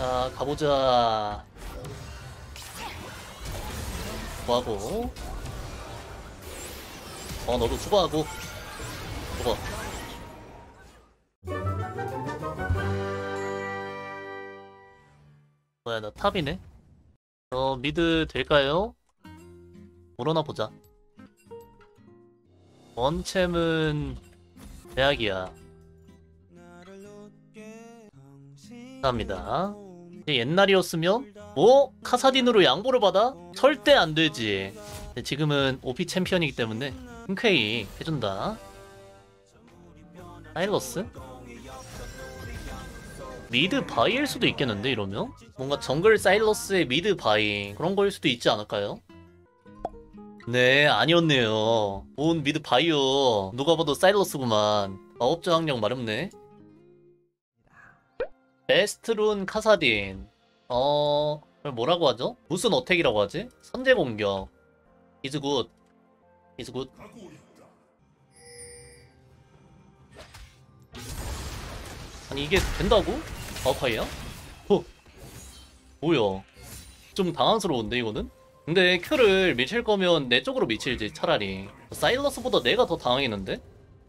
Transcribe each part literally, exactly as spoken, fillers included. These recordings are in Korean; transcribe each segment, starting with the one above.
자, 가보자. 수고하고. 어, 너도 수고하고. 수고. 뭐야, 나 탑이네? 어, 미드 될까요? 물어나 보자. 원챔은 대학이야. 감사합니다. 이제 옛날이었으면 뭐? 카사딘으로 양보를 받아? 절대 안 되지. 근데 지금은 오피 챔피언이기 때문에 흔쾌히 해준다. 사일러스? 미드 바이일 수도 있겠는데 이러면? 뭔가 정글 사일러스의 미드 바이 그런 거일 수도 있지 않을까요? 네, 아니었네요. 온 미드 바이오. 누가 봐도 사일러스구만. 마법 저항력 마렵네. 베스트룬 카사딘. 어... 뭐라고 하죠? 무슨 어택이라고 하지? 선제 공격. 이즈 굿. 이즈 굿. 아니 이게 된다고? 마우카이야? 어? 뭐야? 좀 당황스러운데 이거는? 근데 큐를 미칠 거면 내 쪽으로 미칠지 차라리. 사일러스보다 내가 더 당황했는데?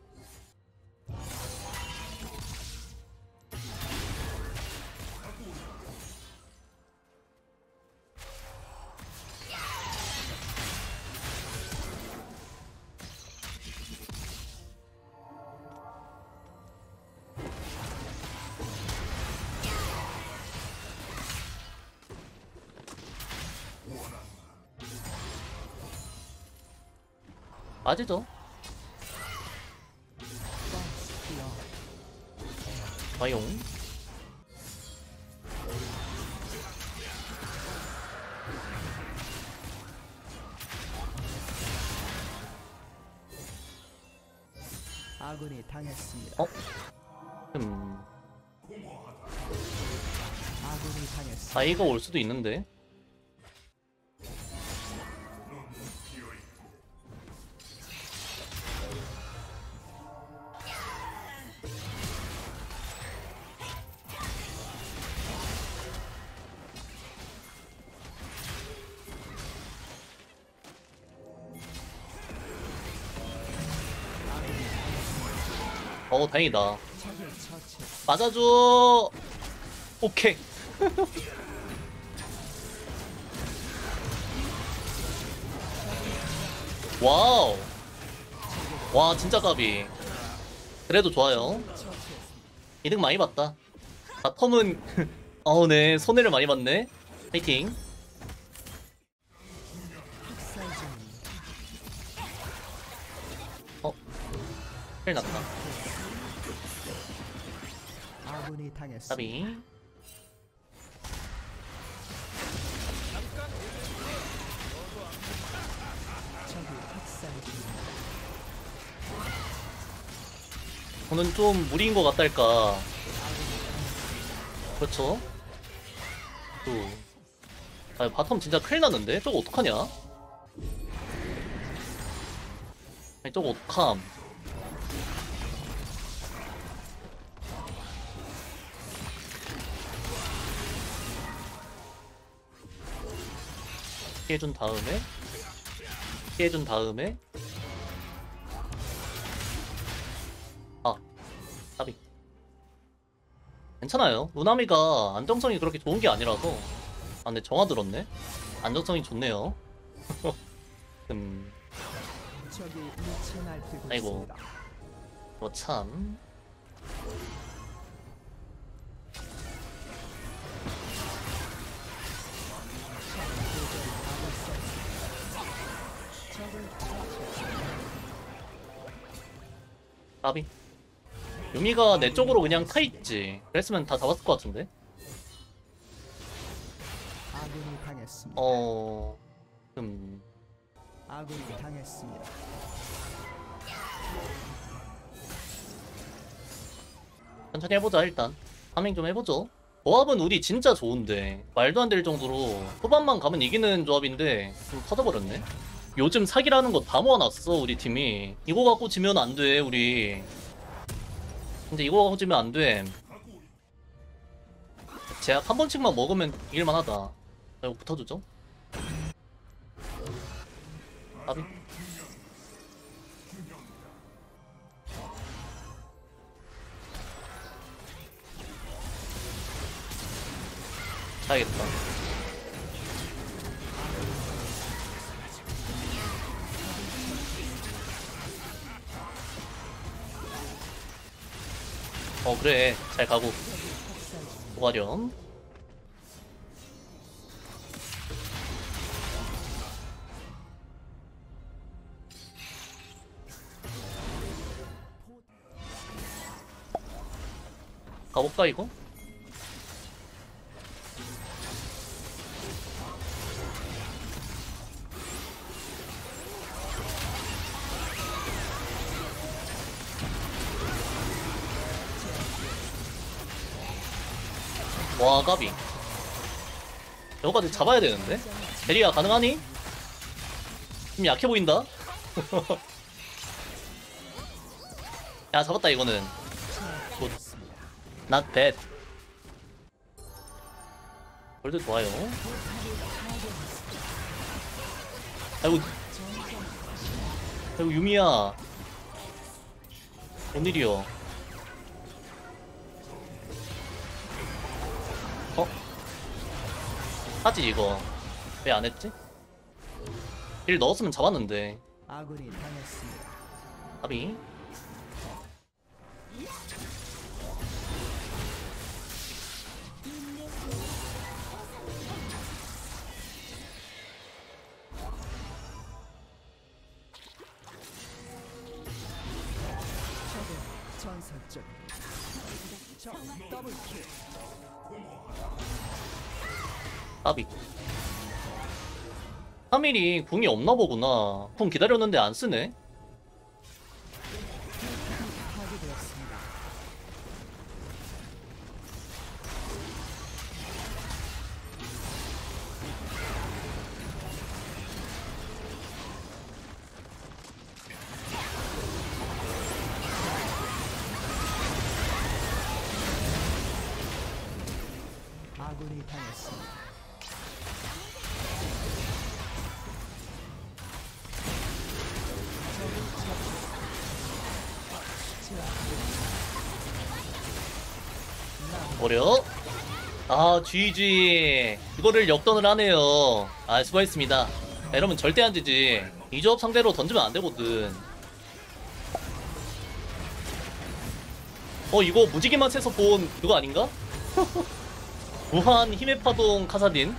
맞이죠. 과용. 아군이 당했습니다. 어? 음. 아군이 당했습니다. 바이가 올 수도 있는데. 어, 다행이다. 맞아줘. 오케이. 와우. 와, 진짜 까비. 그래도 좋아요. 이득 많이 봤다. 바텀은 어우 네, 손해를 많이 봤네. 파이팅. 어? 헬 났다. 아군이 당했습니다. 까비. 적이 학살 중. 저는 좀 무리인 것 같달까. 그렇죠. 또. 아, 바텀 진짜 큰일 났는데? 저거 어떡하냐? 아니, 저거 어떡함. 피해준 다음에 피해준 다음에 아 까비. 괜찮아요. 루나미가 안정성이 그렇게 좋은 게 아니라서. 아 근데 정화 들었네. 안정성이 좋네요. 음 적이 미쳐 날뛰고 아이고. 있습니다. 뭐 참. 까비. 유미가 내 쪽으로 그냥 타있지. 그랬으면 다 잡았을 것 같은데. 아군이 당했습니다. 어... 음... 아군이 당했습니다. 천천히 해보자 일단. 파밍 좀 해보죠. 조합은 우리 진짜 좋은데 말도 안 될 정도로 후반만 가면 이기는 조합인데 좀 터져버렸네. 요즘 사기라는 거 다 모아놨어 우리 팀이. 이거 갖고 지면 안 돼 우리. 근데 이거 갖고 지면 안 돼. 제약 한 번씩만 먹으면 이길만하다. 자, 이거 붙어주죠. 까비. 자야겠다. 어 그래 잘 가고 도가렴. 가볼까 이거? 와 까비. 여기까지 잡아야 되는데? 대리야 가능하니? 좀 약해 보인다? 야 잡았다 이거는. 굿. Not bad. 골드 좋아요. 아이고 아이고 유미야 웬일이여. 어? 하지 이거 왜 안했지? 일 넣었으면 잡았는데. 아군이 당했습니다. 아비. 전설적 적 더블킬. 아비. 삼 일이 궁이 없나 보구나. 궁 기다렸는데 안 쓰네. 파괴되었습니다. 아군이 당했습니다. 버려. 아 지지. 이거를 역전을 하네요. 아 수고했습니다. 야, 이러면 절대 안 되지. 이 조합 상대로 던지면 안 되거든. 어 이거 무지개 맛에서 본 그거 아닌가? 무한 힘의 파동 카사딘.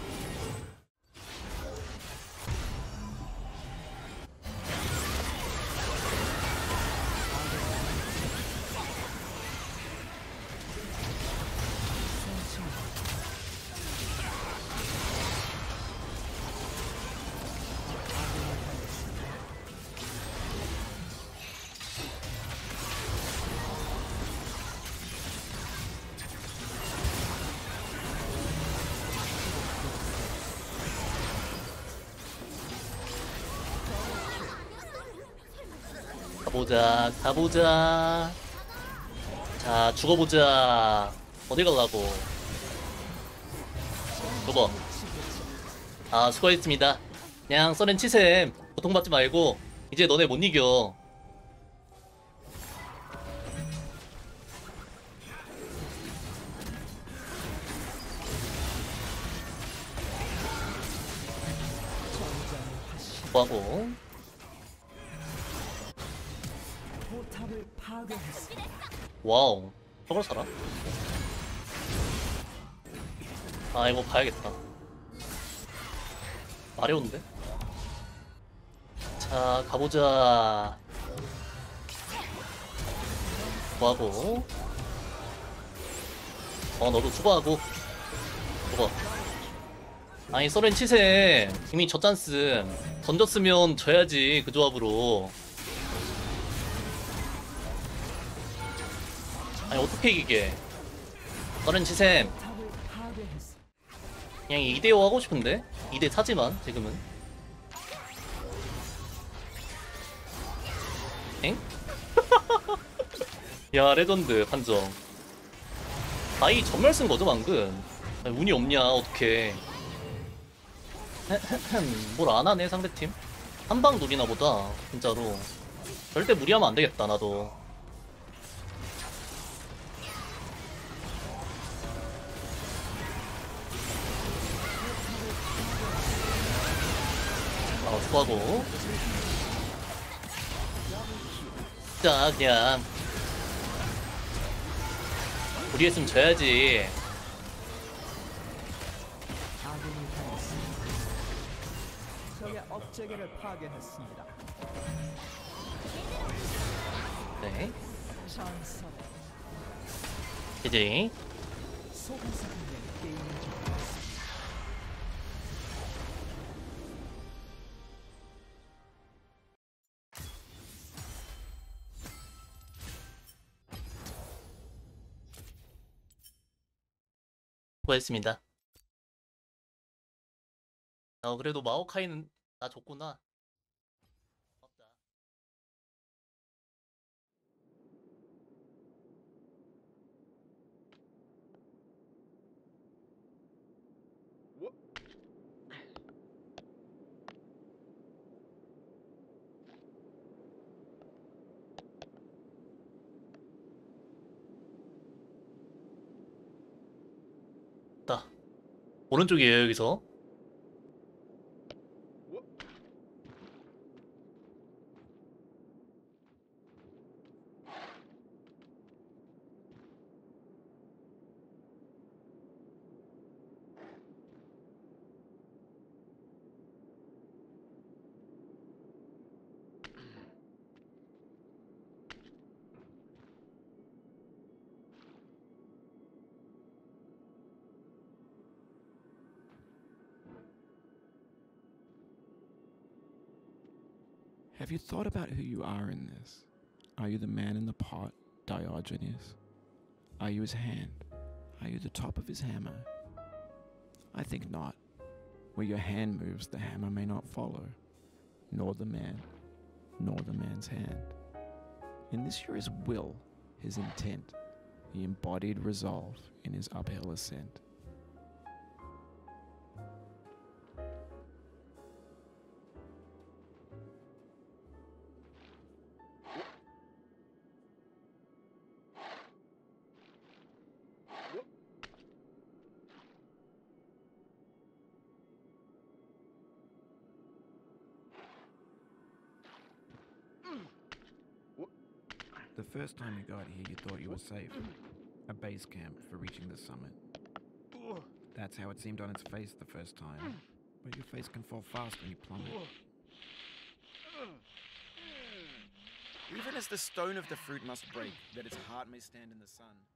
가보자 가보자. 자 죽어보자. 어디 갈라고. 죽어. 아 수고했습니다. 그냥 써렌 치셈. 고통받지 말고. 이제 너네 못 이겨. 뭐하고. 포탑을 파괴했습니다. 와우 저걸 사라? 아 이거 봐야겠다. 마려운데? 자 가보자. 뭐하고. 어 너도 수고하고. 죽어. 아니 써렌 치셈 이미 졌잖음. 던졌으면 져야지 그 조합으로. 아니 어떻게 이기게. 써렌 치셈 포탑을 파괴했습니다. 그냥 이 대 오 하고 싶은데 이 대 사지만 지금은. 엥? 야 레전드 판정. 바이 전멸 쓴 거죠 방금. 아니, 운이 없냐 어떡해. 뭘 안 하네 상대팀. 한 방 노리나 보다 진짜로. 절대 무리하면 안 되겠다 나도. 아 수고하고. 자 그냥 무리했으면 져야지. 아군이 당했습니다. 적의 업체계를 파괴했습니다. 네 전설 이제 소금사의 게임을 접했습니다. 수고했습니다. 어 그래도 마오카이는 나 줬구나. 고맙다. 나 오른쪽이에요 여기서. Have you thought about who you are in this? Are you the man in the pot, Diogenes? Are you his hand? Are you the top of his hammer? I think not. Where your hand moves, the hammer may not follow, nor the man, nor the man's hand. In this you're his will, his intent, the embodied resolve in his uphill ascent. The first time you got here, you thought you were safe. A base camp for reaching the summit. That's how it seemed on its face the first time. But your face can fall fast when you plummet. Even as the stone of the fruit must break, that its heart may stand in the sun.